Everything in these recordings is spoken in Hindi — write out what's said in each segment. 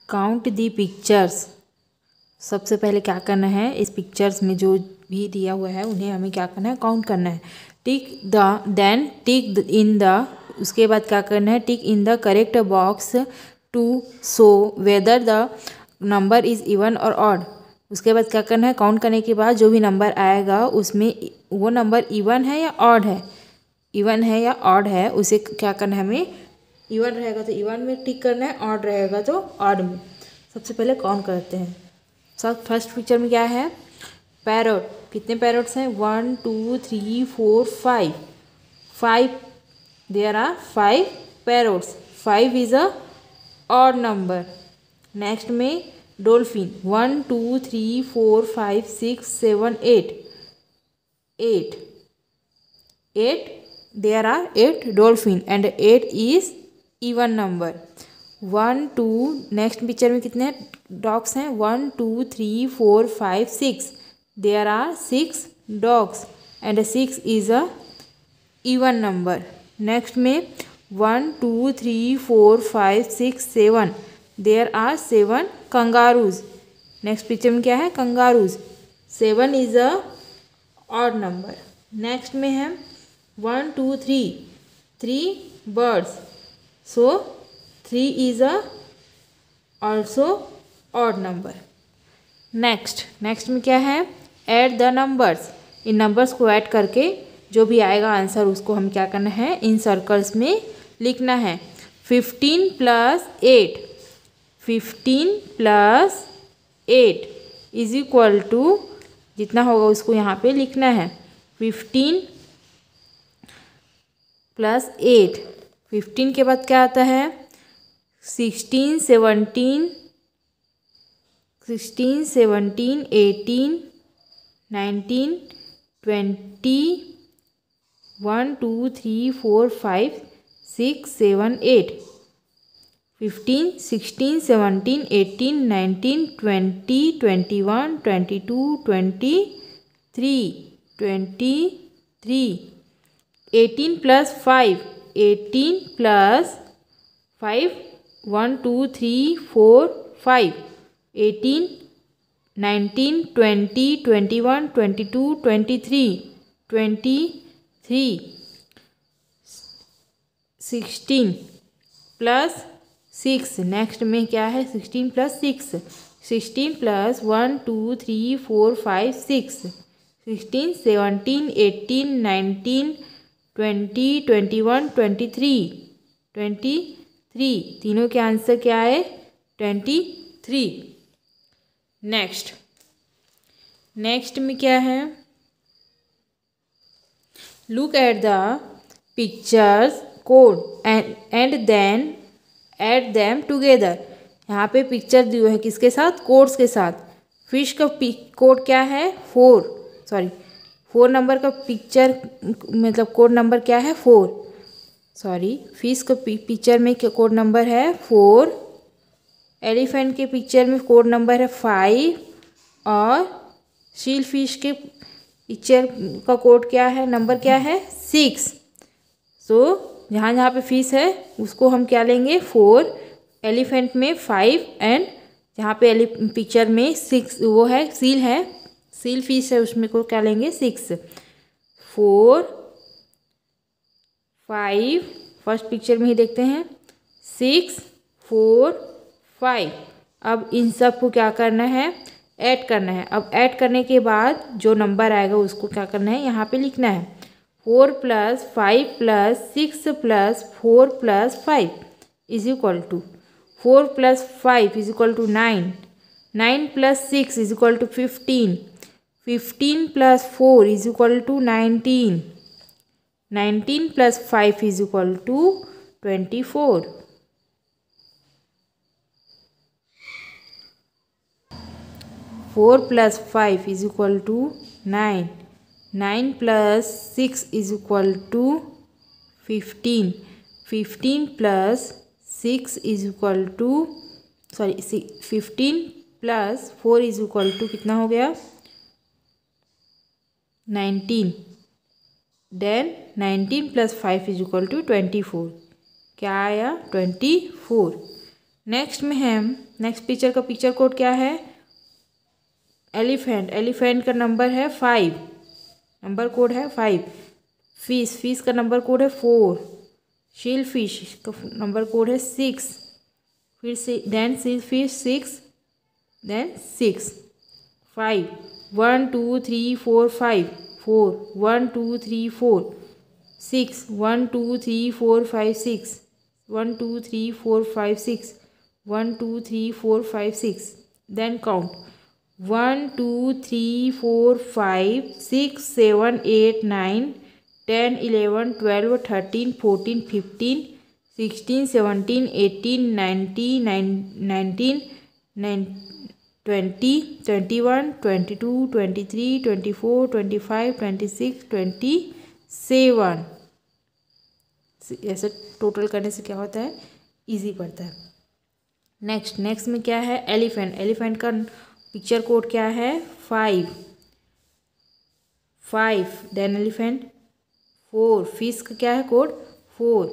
काउंट दी पिक्चर्स। सबसे पहले क्या करना है, इस पिक्चर्स में जो भी दिया हुआ है उन्हें हमें क्या करना है, काउंट करना है। टिक इन द, उसके बाद क्या करना है, tick in the correct box to show whether the number is even और ऑड। उसके बाद क्या करना है, काउंट करने के बाद जो भी नंबर आएगा उसमें वो नंबर इवन है या ऑड है, इवन है या ऑड है, उसे क्या करना है हमें, इवन रहेगा तो इवन में टिक करना है, ऑड रहेगा तो ऑड में। सबसे पहले काउंट करते हैं। सब फर्स्ट पिक्चर में क्या है, पैरोट। कितने पैरोट्स हैं, 1 2 3 4 5 5, there are 5 parrots. 5 is a odd number. Next में dolphin, 1 2 3 4 5 6 7 8 8 8, there are 8 dolphin and 8 is even number। 1 2, next picture में कितने डॉग्स हैं, 1 2 3 4 5 6, there are 6 dogs and 6 is a even number। Next में 1 2 3 4 5 6 7, there are 7 kangaroos। Next picture में क्या है, kangaroos. 7 is a odd number। Next में है 1 2 3, 3 birds, so 3 is a also odd number। Next में क्या है, ऐड द नंबर्स। इन नंबर्स को ऐड करके जो भी आएगा आंसर उसको हम क्या करना है, इन सर्कल्स में लिखना है। 15 + 8, 15 + 8 इज इक्वल टू, जितना होगा उसको यहाँ पे लिखना है। 15 + 8, 15 के बाद क्या आता है, 16 17 18 19 20 1 2 3 4 5 6 7 8, 15 16 17 18 19 20 21 22 23 23, 18 + 5, 18 + 5 1 2 3 4 5, 18 19 20 21 22 23 23, 16 + 6। नेक्स्ट में क्या है, 16 + 6, 16 + 1 2 3 4 5 6, 16 17 18 19 20 21 23 23, तीनों के आंसर क्या है, 23। नेक्स्ट में क्या है, look at the pictures code and then add them together. यहाँ पे पिक्चर दिए है किसके साथ, कोड्स के साथ। फिश का कोड क्या है, 4 नंबर का पिक्चर मतलब कोड नंबर क्या है, 4। फिश का पिक्चर में कोड नंबर है 4। एलिफेंट के पिक्चर में कोड नंबर है 5 और सील फिश के पिक्चर का कोड क्या है, नंबर क्या है, 6। सो जहाँ जहाँ पे फिश है उसको हम क्या लेंगे, 4, एलिफेंट में 5 एंड जहाँ पे पिक्चर में 6 वो है सील है, सील फिश है उसमें को क्या लेंगे, 6 4 5। फर्स्ट पिक्चर में ही देखते हैं 6 4 5। अब इन सब को क्या करना है, ऐड करना है। अब ऐड करने के बाद जो नंबर आएगा उसको क्या करना है, यहाँ पे लिखना है। 4 + 5 + 6 + 4 + 5 is equal to 4 + 5 is equal to 9, 9 + 6 is equal to 15, 15 + 4 is equal to 19, 19 + 5 is equal to 24। 4 + 5 is equal to 9, 9 + 6 is equal to 15, 15 + 6 is equal to 15 + 4 is equal to कितना हो गया, 19। Then 19 + 5 is equal to 24। क्या आया, 24। नेक्स्ट में है, नेक्स्ट पिक्चर का पिक्चर कोड क्या है, एलिफेंट, एलिफेंट का नंबर है 5, नंबर कोड है 5। फिश, फिश का नंबर कोड है 4। शील फिश का नंबर कोड है 6। फिर से देन शील फिश 6, देन 6। 5, 1 2 3 4 5, 4, 1 2 3 4, 6, 1 2 3 4 5 6, 1 2 3 4 5 6, 1 2 3 4 5 6, then count 1 2 3 4 5 6 7 8 9 10 11 12 13 14 15 16 17 18 19 20 21 22 23 24 25 26 27। ऐसे टोटल करने से क्या होता है, इजी पड़ता है। नेक्स्ट में क्या है, एलिफेंट, एलिफेंट का पिक्चर कोड क्या है 5, देन एलिफेंट 4। फिश का क्या है कोड 4,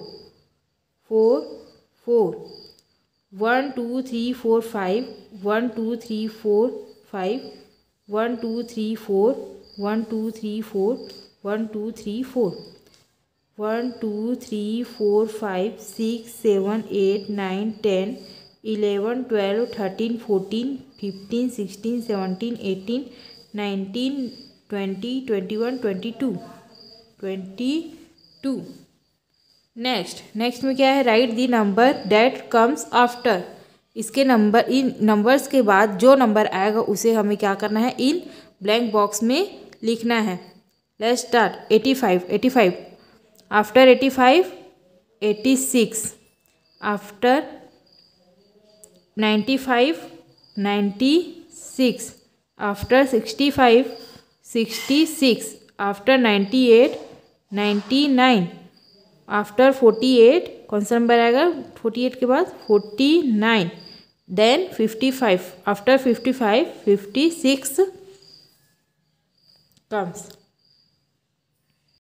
1 2 3 4 5, 1 2 3 4 5, 1 2 3 4, 1 2 3 4, 1 2 3 4, 1 2 3 4 5 6 7 8 9 10 11 12 13 14 15 16 17 18 19 20 21 22। नेक्स्ट में क्या है, write the number that comes after. इसके नंबर, इन नंबर्स के बाद जो नंबर आएगा उसे हमें क्या करना है, इन ब्लैंक बॉक्स में लिखना है। Let's start. 85, after 85 86, after 95 96, after 65 66, after 98 99, after 48 कौन सा नंबर आएगा 48 के बाद 49, देन 55, आफ्टर 55 56 कम्स।